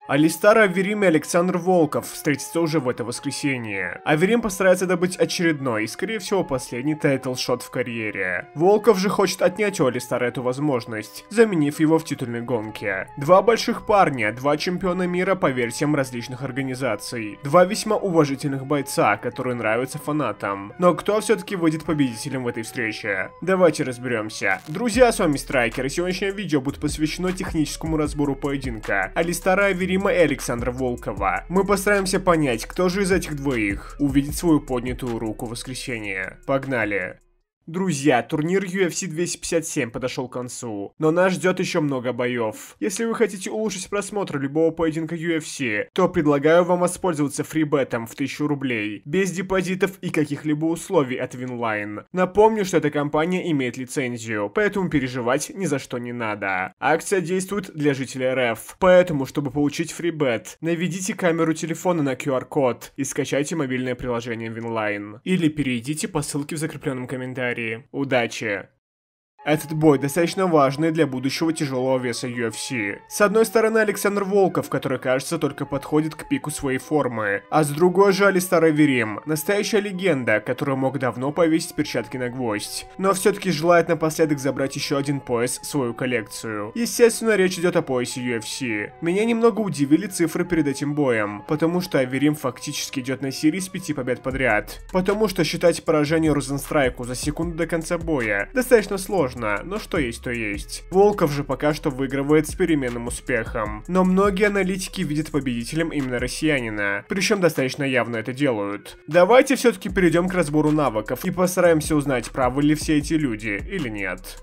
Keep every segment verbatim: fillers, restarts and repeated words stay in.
Алистар Аверим и Александр Волков встретятся уже в это воскресенье. Аверим постарается добыть очередной и, скорее всего, последний тайтл-шот в карьере. Волков же хочет отнять у Алистара эту возможность, заменив его в титульной гонке. Два больших парня, два чемпиона мира по версиям различных организаций. Два весьма уважительных бойца, которые нравятся фанатам. Но кто все-таки выйдет победителем в этой встрече? Давайте разберемся. Друзья, с вами Страйкер, и сегодняшнее видео будет посвящено техническому разбору поединка Алистара Аверима и Александра Волкова. Мы постараемся понять, кто же из этих двоих увидит свою поднятую руку в воскресенье. Погнали! Друзья, турнир ю эф си двести пятьдесят семь подошел к концу, но нас ждет еще много боев. Если вы хотите улучшить просмотр любого поединка ю эф си, то предлагаю вам воспользоваться фрибетом в тысячу рублей, без депозитов и каких-либо условий от Winline. Напомню, что эта компания имеет лицензию, поэтому переживать ни за что не надо. Акция действует для жителей эр эф, поэтому, чтобы получить фрибет, наведите камеру телефона на ку ар код и скачайте мобильное приложение Winline. Или перейдите по ссылке в закрепленном комментарии. Удачи! Этот бой достаточно важный для будущего тяжелого веса ю эф си. С одной стороны Александр Волков, который, кажется, только подходит к пику своей формы, а с другой же Алистар Аверим, настоящая легенда, который мог давно повесить перчатки на гвоздь, но все-таки желает напоследок забрать еще один пояс в свою коллекцию. Естественно, речь идет о поясе ю эф си. Меня немного удивили цифры перед этим боем, потому что Аверим фактически идет на серии с пяти побед подряд. Потому что считать поражение Розенстрайку за секунду до конца боя достаточно сложно. Но что есть, то есть. Волков же пока что выигрывает с переменным успехом. Но многие аналитики видят победителем именно россиянина. Причем достаточно явно это делают. Давайте все-таки перейдем к разбору навыков и постараемся узнать, правы ли все эти люди или нет.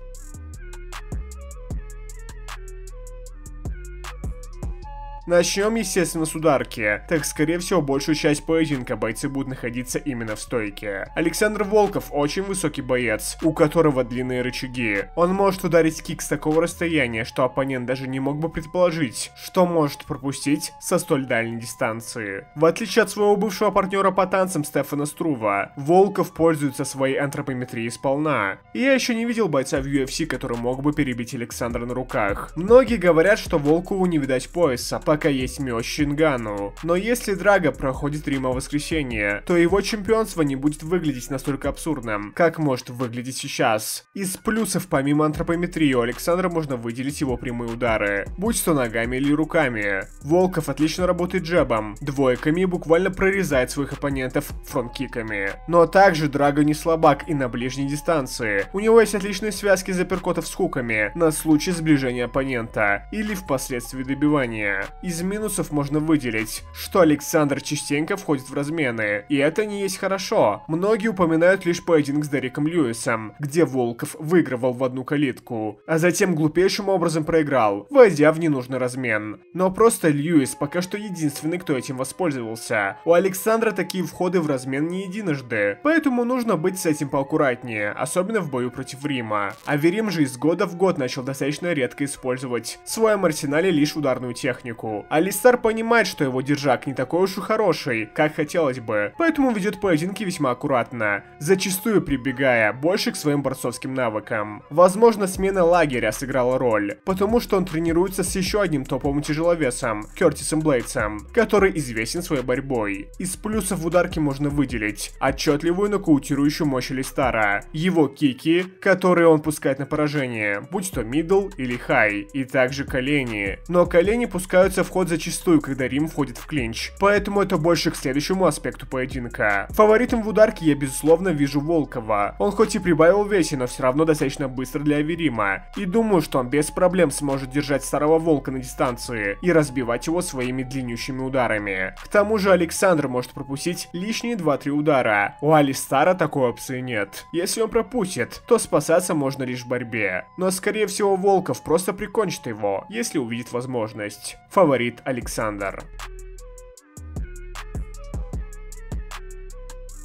Начнем, естественно, с ударки, так скорее всего большую часть поединка бойцы будут находиться именно в стойке. Александр Волков очень высокий боец, у которого длинные рычаги. Он может ударить кик с такого расстояния, что оппонент даже не мог бы предположить, что может пропустить со столь дальней дистанции. В отличие от своего бывшего партнера по танцам Стефана Струва, Волков пользуется своей антропометрией сполна. И я еще не видел бойца в ю эф си, который мог бы перебить Александра на руках. Многие говорят, что Волкову не видать пояса, пока есть меч Шингану. Но если Драго проходит Рима в воскресенье, то его чемпионство не будет выглядеть настолько абсурдным, как может выглядеть сейчас. Из плюсов помимо антропометрии у Александра можно выделить его прямые удары, будь то ногами или руками. Волков отлично работает джебом, двойками и буквально прорезает своих оппонентов фронт-киками. Но также Драго не слабак и на ближней дистанции. У него есть отличные связки заперкотов с хуками на случай сближения оппонента или впоследствии добивания. Из минусов можно выделить, что Александр частенько входит в размены, и это не есть хорошо. Многие упоминают лишь поединок с Дереком Льюисом, где Волков выигрывал в одну калитку, а затем глупейшим образом проиграл, войдя в ненужный размен. Но просто Льюис пока что единственный, кто этим воспользовался. У Александра такие входы в размен не единожды, поэтому нужно быть с этим поаккуратнее, особенно в бою против Рима. Аверим же из года в год начал достаточно редко использовать в своем арсенале лишь ударную технику. Алистар понимает, что его держак не такой уж и хороший, как хотелось бы, поэтому ведет поединки весьма аккуратно, зачастую прибегая больше к своим борцовским навыкам. Возможно, смена лагеря сыграла роль, потому что он тренируется с еще одним топовым тяжеловесом, Кертисом Блейдсом, который известен своей борьбой. Из плюсов в ударке можно выделить отчетливую нокаутирующую мощь Алистара, его кики, которые он пускает на поражение, будь то мидл или хай, и также колени. Но колени пускаются в ход зачастую, когда Рим входит в клинч, поэтому это больше к следующему аспекту поединка. Фаворитом в ударке я безусловно вижу Волкова. Он хоть и прибавил в весе, но все равно достаточно быстро для Аверима, и думаю, что он без проблем сможет держать старого волка на дистанции и разбивать его своими длиннющими ударами. К тому же Александр может пропустить лишние два-три удара. У Алистара такой опции нет. Если он пропустит, то спасаться можно лишь в борьбе. Но скорее всего Волков просто прикончит его, если увидит возможность. Фаворит Александр.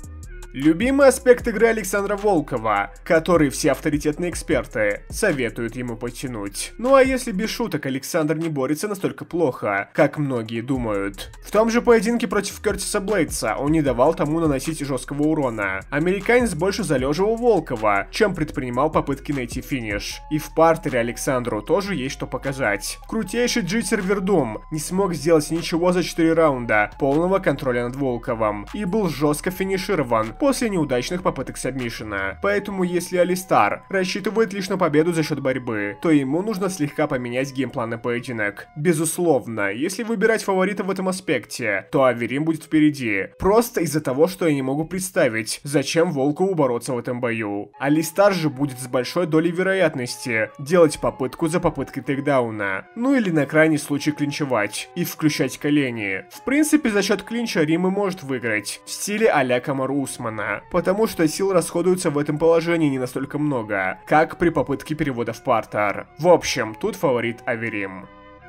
Любимый аспект игры Александра Волкова, который все авторитетные эксперты советуют ему подтянуть. Ну а если без шуток, Александр не борется настолько плохо, как многие думают. В том же поединке против Кертиса Блейдса он не давал тому наносить жесткого урона. Американец больше залеживал Волкова, чем предпринимал попытки найти финиш. И в партере Александру тоже есть что показать. Крутейший Джитер Вердум не смог сделать ничего за четыре раунда полного контроля над Волковым и был жестко финиширован после неудачных попыток сабмишена. Поэтому если Алистар рассчитывает лишь на победу за счет борьбы, то ему нужно слегка поменять геймплан на поединок. Безусловно, если выбирать фаворита в этом аспекте, то Аверим будет впереди. Просто из-за того, что я не могу представить, зачем Волкову бороться в этом бою. Алистар же будет с большой долей вероятности делать попытку за попыткой тейкдауна. Ну или на крайний случай клинчевать и включать колени. В принципе, за счет клинча Рим и может выиграть в стиле а-ля Камару Усмана, потому что сил расходуется в этом положении не настолько много, как при попытке перевода в партер. В общем, тут фаворит Аверим.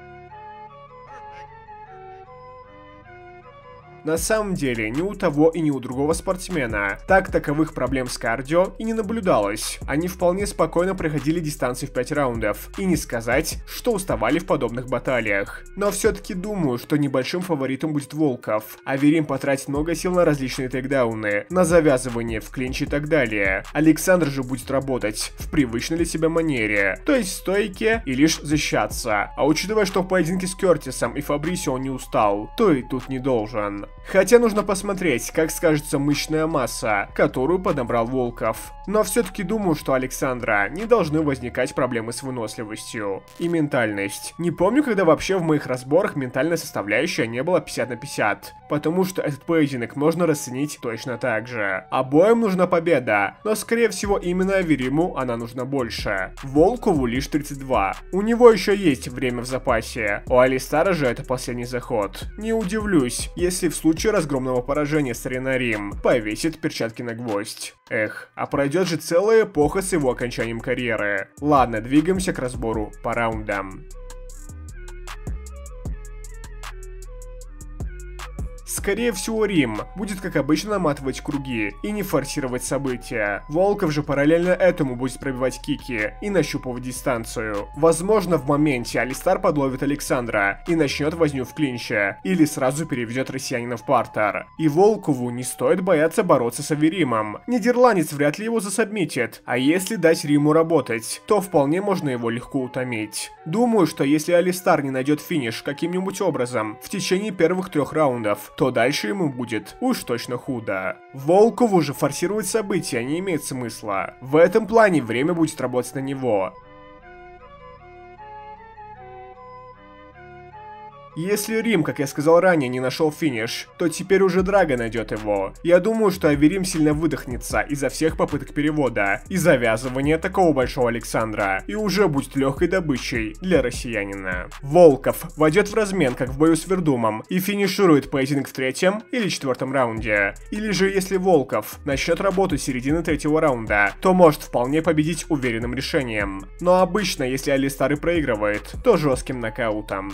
На самом деле, ни у того и ни у другого спортсмена так таковых проблем с кардио и не наблюдалось. Они вполне спокойно проходили дистанции в пять раундов, и не сказать, что уставали в подобных баталиях. Но все-таки думаю, что небольшим фаворитом будет Волков. Аверим потратит много сил на различные тейкдауны, на завязывание в клинче и так далее. Александр же будет работать в привычной для себя манере, то есть в стойке и лишь защищаться. А учитывая, что в поединке с Кертисом и Фабрисио он не устал, то и тут не должен. Хотя нужно посмотреть, как скажется мышечная масса, которую подобрал Волков. Но все-таки думаю, что у Александра не должны возникать проблемы с выносливостью. И ментальность. Не помню, когда вообще в моих разборах ментальная составляющая не была пятьдесят на пятьдесят. Потому что этот поединок можно расценить точно так же. Обоим нужна победа, но скорее всего именно Авериму она нужна больше. Волкову лишь тридцать два. У него еще есть время в запасе. У Алистара же это последний заход. Не удивлюсь, если в случае разгромного поражения старина Рим повесит перчатки на гвоздь. Эх, а пройдет же целая эпоха с его окончанием карьеры. Ладно, двигаемся к разбору по раундам. Скорее всего, Рим будет, как обычно, наматывать круги и не форсировать события. Волков же параллельно этому будет пробивать кики и нащупывать дистанцию. Возможно, в моменте Алистар подловит Александра и начнет возню в клинче, или сразу переведет россиянина в партер. И Волкову не стоит бояться бороться с Аверимом. Нидерландец вряд ли его засабмитит, а если дать Риму работать, то вполне можно его легко утомить. Думаю, что если Алистар не найдет финиш каким-нибудь образом в течение первых трех раундов, то дальше ему будет уж точно худо. Волкову же форсировать события не имеет смысла. В этом плане время будет работать на него. Если Рим, как я сказал ранее, не нашел финиш, то теперь уже Драго найдет его. Я думаю, что Аверим сильно выдохнется из-за всех попыток перевода и завязывания такого большого Александра, и уже будет легкой добычей для россиянина. Волков войдет в размен, как в бою с Вердумом, и финиширует поединок в третьем или четвертом раунде. Или же, если Волков начнет работу с середины третьего раунда, то может вполне победить уверенным решением. Но обычно, если Алистар и проигрывает, то жестким нокаутом.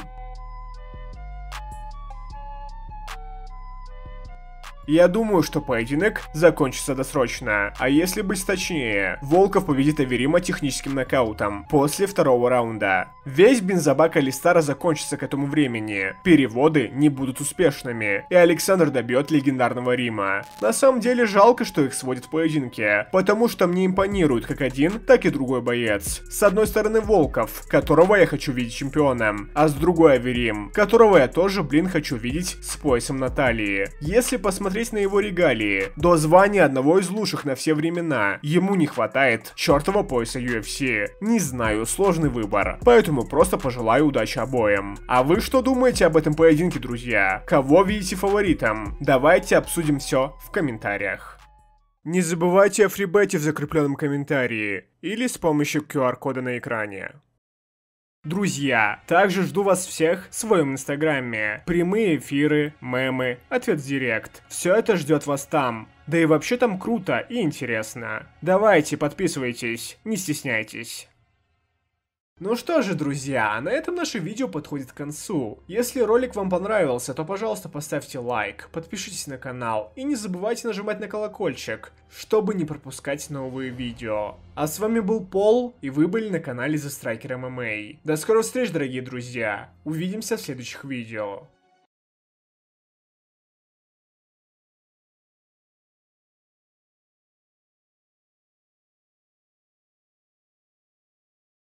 Я думаю, что поединок закончится досрочно. А если быть точнее, Волков победит Аверима техническим нокаутом после второго раунда. Весь бензобак Алистара закончится к этому времени. Переводы не будут успешными, и Александр добьет легендарного Рима. На самом деле жалко, что их сводят в поединке, потому что мне импонирует как один, так и другой боец. С одной стороны Волков, которого я хочу видеть чемпионом, а с другой Аверим, которого я тоже, блин, хочу видеть с поясом на талии. Если посмотреть на его регалии, до звания одного из лучших на все времена, ему не хватает чертова пояса ю эф си. Не знаю, сложный выбор, поэтому просто пожелаю удачи обоим. А вы что думаете об этом поединке, друзья? Кого видите фаворитом? Давайте обсудим все в комментариях. Не забывайте о фрибете в закрепленном комментарии или с помощью ку ар кода на экране. Друзья, также жду вас всех в своем инстаграме. Прямые эфиры, мемы, ответ в директ. Все это ждет вас там. Да и вообще там круто и интересно. Давайте, подписывайтесь, не стесняйтесь. Ну что же, друзья, на этом наше видео подходит к концу. Если ролик вам понравился, то, пожалуйста, поставьте лайк, подпишитесь на канал и не забывайте нажимать на колокольчик, чтобы не пропускать новые видео. А с вами был Пол, и вы были на канале The Striker эм эм а. До скорых встреч, дорогие друзья. Увидимся в следующих видео.